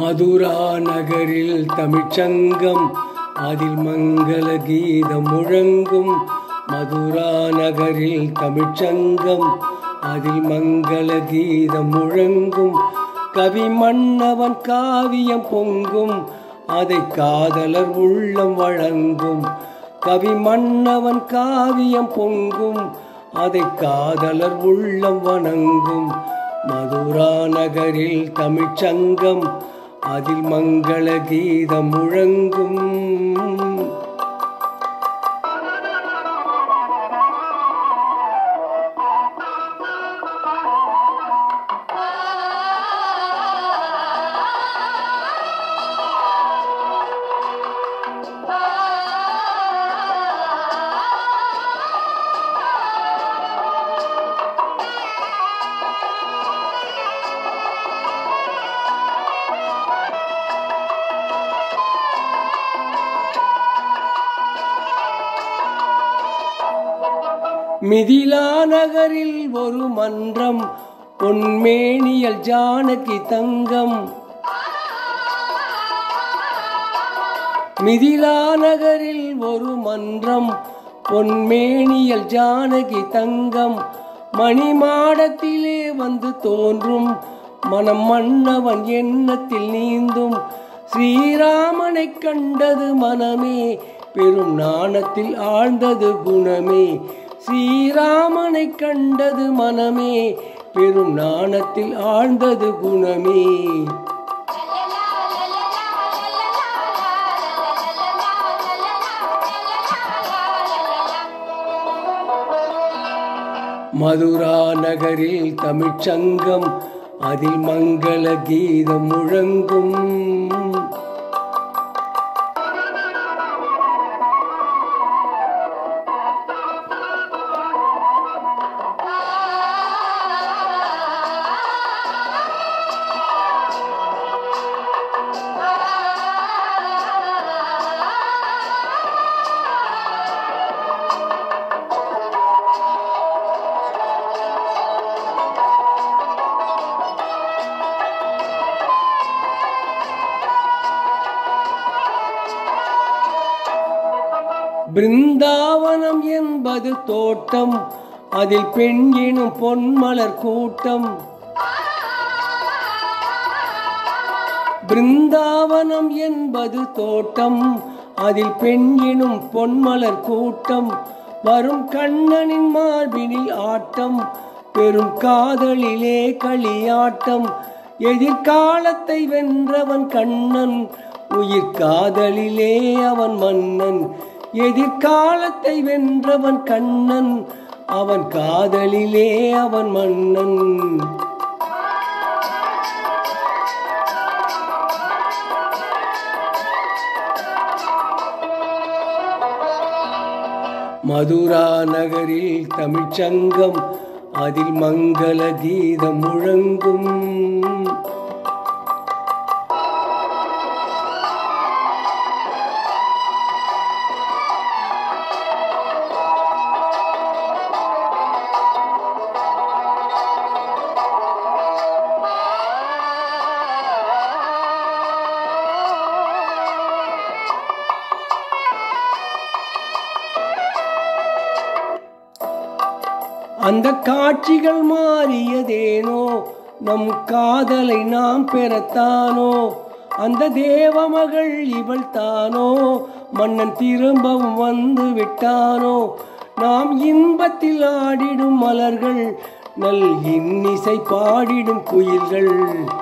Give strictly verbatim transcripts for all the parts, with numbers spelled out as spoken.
மதுரா நகரில் தமிழ்ச்சங்கம் அதில் மங்கள கீதம் முழங்கும். மதுரா நகரில் தமிழ்ச்சங்கம் அதில் மங்கள கீதம் முழங்கும். கவி மன்னவன் காவியம் பொங்கும், அதை காதலர் உள்ளம் வழங்கும். கவி மன்னவன் காவியம் பொங்கும், அதை காதலர் உள்ளம் வணங்கும். மதுரா நகரில் தமிழ்ச்சங்கம் அதில் மங்கள கீதம் முழங்கும். மிதிலா நகரில் ஒரு மன்றம், பொன்மேனியல் ஜானகி தங்கம். மிதிலா நகரில் ஒரு மன்றம், பொன்மேனியல் ஜானகி தங்கம். மணிமாடத்திலே வந்து தோன்றும், மனம் மன்னவன் எண்ணத்தில் நீந்தும். ஸ்ரீராமனை கண்டது மனமே, பெரும் நாணத்தில் ஆழ்ந்தது குணமே. ஸ்ரீராமனை கண்டது மனமே, பெரும் நாணத்தில் ஆழ்ந்தது குணமே. மதுரா நகரில் தமிழ்ச்சங்கம் அதில் மங்கள கீதம் முழங்கும். பிருந்தாவனம் என்பது தோட்டம், அதில் பெண் எனும் பொன்மலர் கூட்டம். பிருந்தாவனம் என்பது தோட்டம், அதில் பெண் எனும் பொன்மலர் கூட்டம். வரும் கண்ணனின் மார்பினில் ஆட்டம், பெரும் காதலிலே களியாட்டம். எதிர்காலத்தை வென்றவன் கண்ணன், உயிர் காதலிலே அவன் மன்னன். எதிர்காலத்தை வென்றவன் கண்ணன், அவன் காதலிலே அவன் மன்னன். மதுரா நகரில் தமிழ்ச்சங்கம் அதில் மங்கள கீதம் முழங்கும். அந்த காட்சிகள் மாறியதேனோ, நம் காதலை நாம் பெறத்தானோ. அந்த தேவமகள் இவள் தானோ, மன்னன் திரும்பவும் வந்து விட்டானோ. நாம் இன்பத்தில் ஆடிடும் மலர்கள், நல் இன்னிசை பாடிடும் குயில்கள்.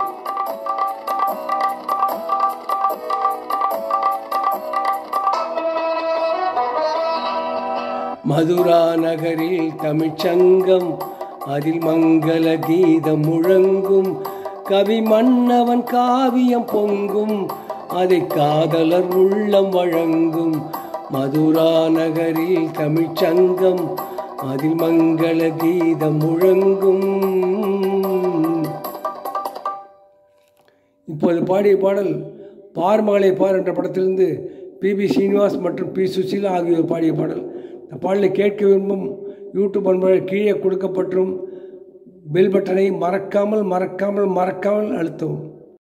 மதுரா நகரில் தமிழ்ச்சங்கம் அதில் மங்கள கீதம் முழங்கும். கவி மன்னவன் காவியம் பொங்கும், அதை காதலர் உள்ளம் வழங்கும். மதுரா நகரில் தமிழ்ச்சங்கம் அதில் மங்கள கீதம் முழங்கும். இப்போது பாடிய பாடல் பார்மகளை பார் என்ற படத்திலிருந்து பி பி ஸ்ரீனிவாஸ் மற்றும் பி சுசீலா ஆகியோர் பாடிய பாடல். இந்த பாடலை கேட்க விரும்பும் யூடியூப் அன்பர்கள் கீழே கொடுக்கப்பட்டும் பெல் பட்டனை மறக்காமல் மறக்காமல் மறக்காமல் அழுத்தவும்.